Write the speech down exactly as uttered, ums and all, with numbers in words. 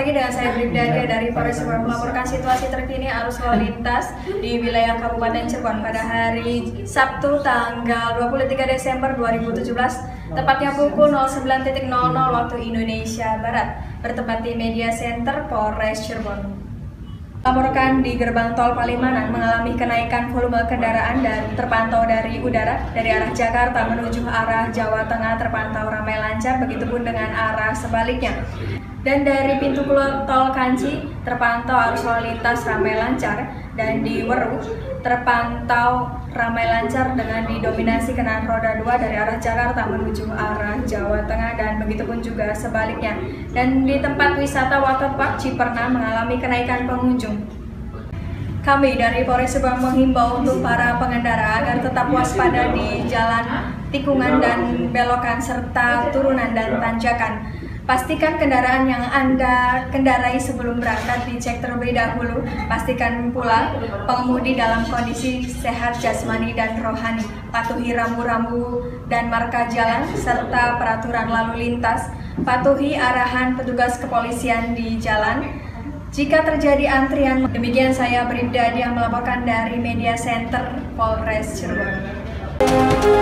lagi dengan saya Bribda Dia dari Polres Cirebon melaporkan situasi terkini arus lalu lintas di wilayah Kabupaten Cirebon pada hari Sabtu tanggal dua puluh tiga Desember dua ribu tujuh belas tepatnya pukul nol sembilan nol nol waktu Indonesia Barat, bertempat di Media Center Polres Cirebon. Laporkan di gerbang tol Palimanan mengalami kenaikan volume kendaraan dan terpantau dari udara dari arah Jakarta menuju arah Jawa Tengah terpantau ramai lancar, begitupun dengan arah sebaliknya. Dan dari pintu keluar tol Kanci terpantau arus lalu lintas ramai lancar, dan di Weru terpantau ramai lancar dengan didominasi kendaraan roda dua dari arah Jakarta menuju arah Jawa Tengah dan begitupun juga sebaliknya. Dan di tempat wisata waterpark Ciperna mengalami kenaikan pengunjung. Kami dari Polres Cirebon menghimbau untuk para pengendara agar tetap waspada di jalan tikungan dan belokan serta turunan dan tanjakan. Pastikan kendaraan yang Anda kendarai sebelum berangkat dicek terlebih dahulu. Pastikan pula pengemudi dalam kondisi sehat jasmani dan rohani. Patuhi rambu-rambu dan marka jalan serta peraturan lalu lintas. Patuhi arahan petugas kepolisian di jalan. Jika terjadi antrian, demikian saya Bribda Dia melaporkan dari Media Center Polres Cirebon.